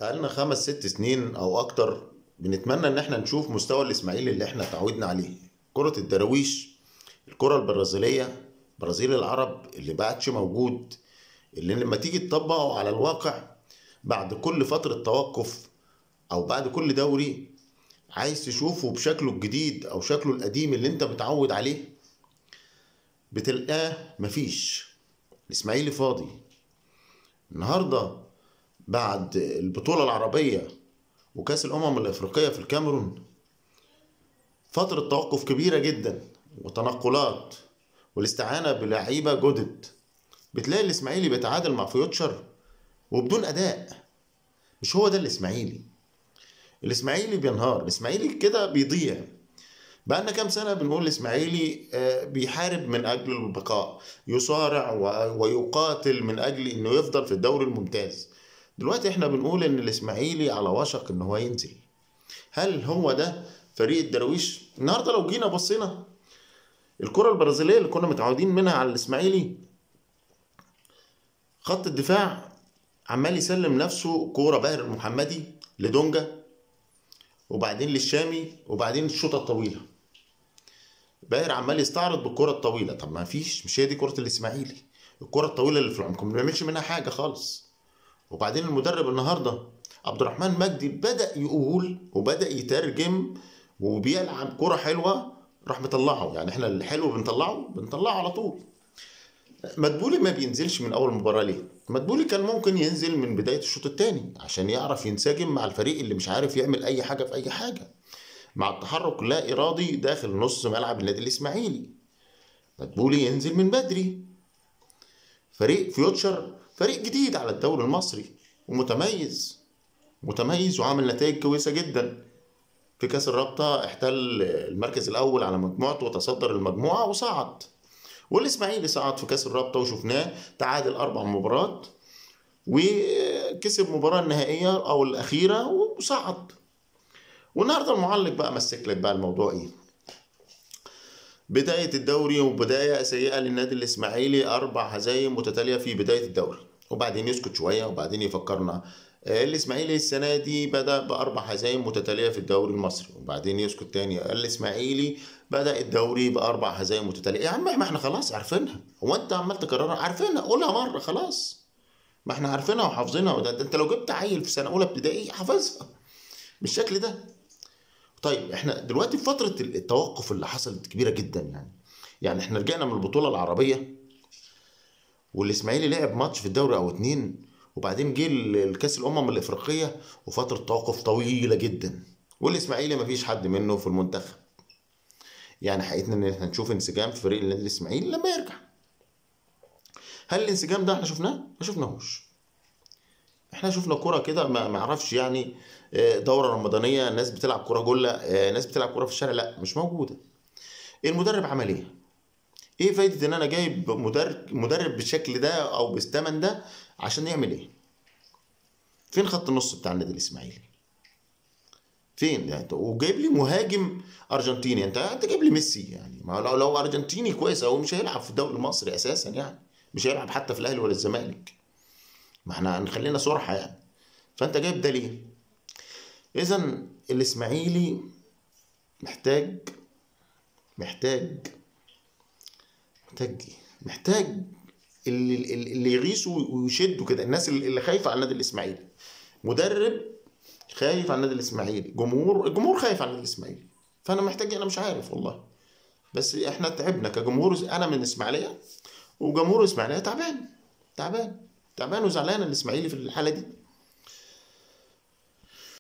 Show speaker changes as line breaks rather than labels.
بقالنا 5 6 سنين او اكتر بنتمنى ان احنا نشوف مستوى الاسماعيلي اللي احنا تعودنا عليه. كرة الدراويش، الكرة البرازيلية، برازيل العرب اللي بقتش موجود، اللي لما تيجي تطبقه على الواقع بعد كل فترة توقف او بعد كل دوري عايز تشوفه بشكله الجديد او شكله القديم اللي انت متعود عليه، بتلقاه مفيش. الاسماعيلي فاضي النهارده بعد البطولة العربية وكأس الأمم الأفريقية في الكاميرون. فترة توقف كبيرة جدا وتنقلات والاستعانة بلعيبة جدد، بتلاقي الإسماعيلي بيتعادل مع فيوتشر وبدون أداء. مش هو ده الإسماعيلي. الإسماعيلي بينهار، الإسماعيلي كده بيضيع. بقالنا كام سنة بنقول الإسماعيلي بيحارب من أجل البقاء، يصارع ويقاتل من أجل إنه يفضل في الدوري الممتاز. دلوقتي احنا بنقول إن الإسماعيلي على وشك إن هو ينزل. هل هو ده فريق الدراويش؟ النهارده لو جينا بصينا الكرة البرازيلية اللي كنا متعودين منها على الإسماعيلي، خط الدفاع عمال يسلم نفسه كورة باهر المحمدي لدونجا وبعدين للشامي وبعدين الشوطة الطويلة. باهر عمال يستعرض بالكرة الطويلة. طب ما فيش، مش هي دي كرة الإسماعيلي. الكرة الطويلة اللي في العمق ما بنعملش منها حاجة خالص. وبعدين المدرب النهارده عبد الرحمن مجدي بدأ يقول وبدأ يترجم وبيلعب كرة حلوة، راح مطلعه. يعني احنا الحلو بنطلعه على طول. مدبولي ما بينزلش من اول مباراة ليه؟ مدبولي كان ممكن ينزل من بداية الشوط الثاني عشان يعرف ينسجم مع الفريق اللي مش عارف يعمل اي حاجة في اي حاجة، مع التحرك لا ارادي داخل نص ملعب النادي الاسماعيلي. مدبولي ينزل من بدري. فريق فيوتشر فريق جديد على الدوري المصري ومتميز وعامل نتائج كويسة جدا. في كاس الرابطة احتل المركز الأول على مجموعته وتصدر المجموعة وصعد. والإسماعيلي صعد في كاس الرابطة وشفناه تعادل 4 مباريات وكسب مباراة النهائية أو الأخيرة وصعد. والنهارده المعلق بقى مسك لك بقى الموضوع إيه؟ بداية الدوري وبداية سيئة للنادي الإسماعيلي، 4 هزايم متتالية في بداية الدوري، وبعدين يسكت شوية وبعدين يفكرنا. الإسماعيلي السنة دي بدأ ب4 هزايم متتالية في الدوري المصري وبعدين يسكت تاني. الإسماعيلي بدأ الدوري ب4 هزايم متتالية. يا عم ما احنا خلاص عارفينها، هو أنت عمال تكررها؟ عارفينها، قولها مرة خلاص. ما احنا عارفينها وحافظينها. وده أنت لو جبت عيل في سنة أولى ابتدائي حافظها بالشكل ده. طيب احنا دلوقتي في فترة التوقف اللي حصلت كبيرة جدا. يعني احنا رجعنا من البطولة العربية والاسماعيلي لعب ماتش في الدوري او 2 وبعدين جه الكاس الامم الافريقية وفترة توقف طويلة جدا، والاسماعيلي مفيش حد منه في المنتخب. يعني حقيقتنا ان احنا نشوف انسجام في فريق النادي الاسماعيلي لما يرجع. هل الانسجام ده احنا شفناه؟ ما شفناهوش. احنا شفنا كرة كده ما اعرفش يعني، دورة رمضانية، ناس بتلعب كرة جلة، ناس بتلعب كرة في الشارع، لا مش موجودة. المدرب عمل ايه؟ ايه فايدة ان انا جايب مدرب بالشكل ده او بالثمن ده عشان يعمل ايه؟ فين خط النص بتاع النادي الاسماعيلي؟ فين يعني؟ وجايب لي مهاجم ارجنتيني. انت جايب لي ميسي. يعني ما لو ارجنتيني كويس هو مش هيلعب في الدوري المصري اساسا، يعني مش هيلعب حتى في الاهلي ولا الزمالك. ما احنا هنخلينا صراحة يعني. فانت جايب ده ليه؟ اذا الاسماعيلي محتاج محتاج محتاج محتاج اللي يغيثه ويشده كده. الناس اللي خايفه على النادي الاسماعيلي، مدرب خايف على النادي الاسماعيلي، الجمهور خايف على النادي الاسماعيلي. فانا محتاج، انا مش عارف والله، بس احنا تعبنا كجمهور. انا من اسماعيليه وجمهور اسماعيليه تعبان وزعلان الاسماعيلي في الحاله دي.